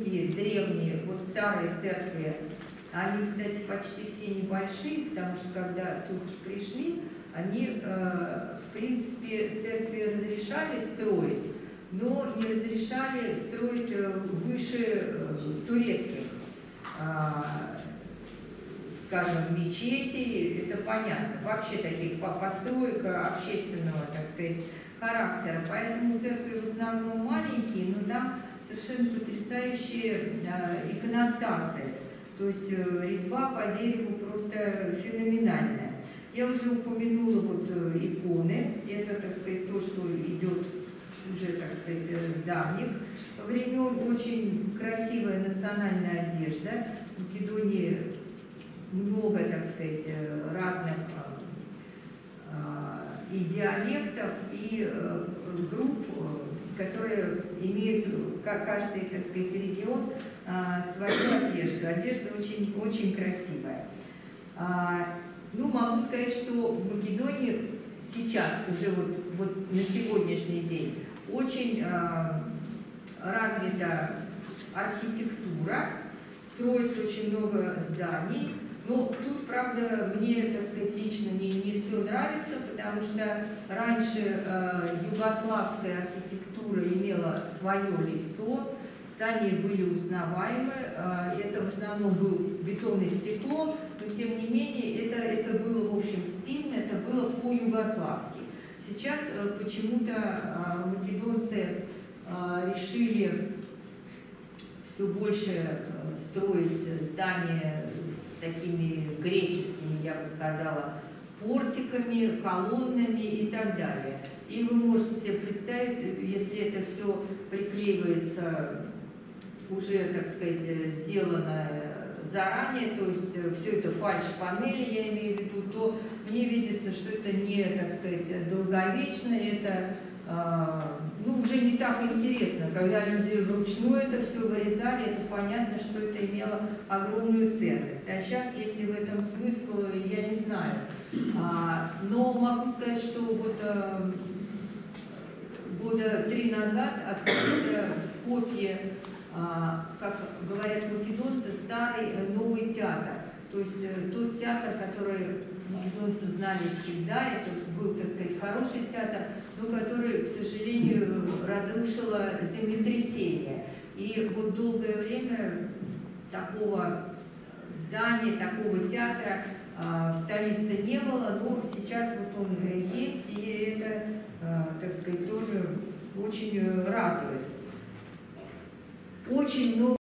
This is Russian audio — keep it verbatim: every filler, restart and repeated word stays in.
Древние, вот старые церкви, они, кстати, почти все небольшие, потому что когда турки пришли, они, э, в принципе, церкви разрешали строить, но не разрешали строить выше э, турецких, э, скажем, мечетей, это понятно, вообще таких построек общественного, так сказать, характера. Поэтому церкви в основном маленькие, но там совершенно потрясающие э, иконостасы. То есть э, резьба по дереву просто феноменальная. Я уже упомянула вот э, иконы. Это, так сказать, то, что идет уже, так сказать, с давних времен. Очень красивая национальная одежда. В Македонии много, так сказать, разных э, и диалектов, и э, групп, которые имеют, как каждый, так сказать, регион, а, свою одежду. Одежда очень, очень красивая. А, ну, могу сказать, что в Македонии сейчас, уже вот, вот на сегодняшний день, очень а, развита архитектура, строится очень много зданий. Но тут, правда, мне, так сказать, лично не, не все нравится, потому что раньше э, югославская архитектура имела свое лицо, здания были узнаваемы, э, это в основном был бетон и стекло, но тем не менее это, это было, в общем, стильно, это было по-югославски. Сейчас э, почему-то э, македонцы э, решили все больше э, строить здания с такими греческими, я бы сказала, портиками, колоннами и так далее. И вы можете себе представить, если это все приклеивается, уже, так сказать, сделано заранее, то есть все это фальш-панели, я имею в виду, то мне видится, что это не, так сказать, долговечно, это ну, уже не так интересно. Когда люди вручную это все вырезали, это понятно, что это имело огромную ценность. А сейчас, если в этом смысл, я не знаю. А, но могу сказать, что вот а, года три назад открылся в Скопье, а, как говорят македонцы, старый новый театр. То есть тот театр, который македонцы знали всегда, это был, так сказать, хороший театр, но который, к сожалению, разрушило землетрясение. И вот долгое время такого здания, такого театра а, в столице не было, но сейчас вот он есть, и это, а, так сказать, тоже очень радует. Очень много